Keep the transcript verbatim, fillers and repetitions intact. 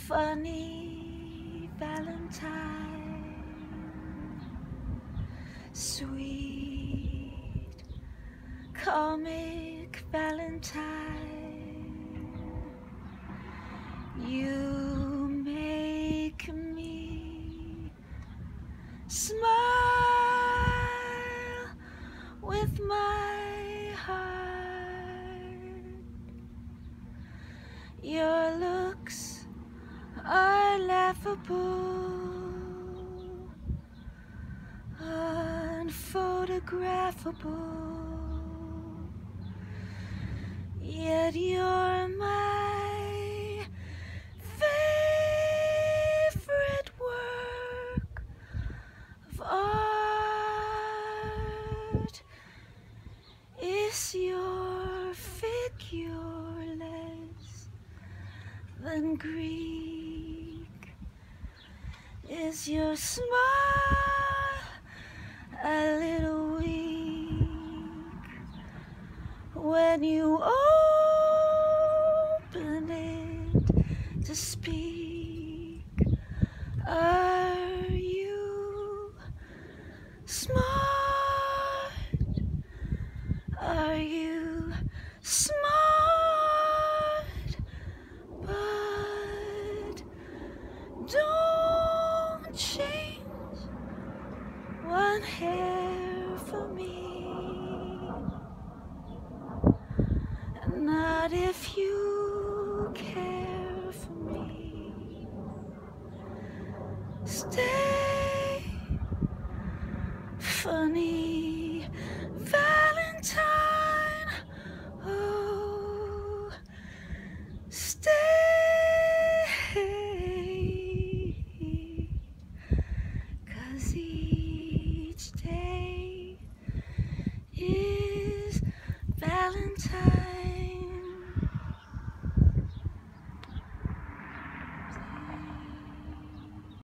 Funny Valentine, sweet comic Valentine, you make me smile with my heart. Your looks are laughable, unphotographable, yet you're my favorite work of art. Is your figure less than Greek? Is your smile a little weak when you open it to speak? Are you smart? Are you smart? But don't change one hair for me, not if you care for me. Stay, funny Valentine, oh, stay, 'cause each day is Valentine.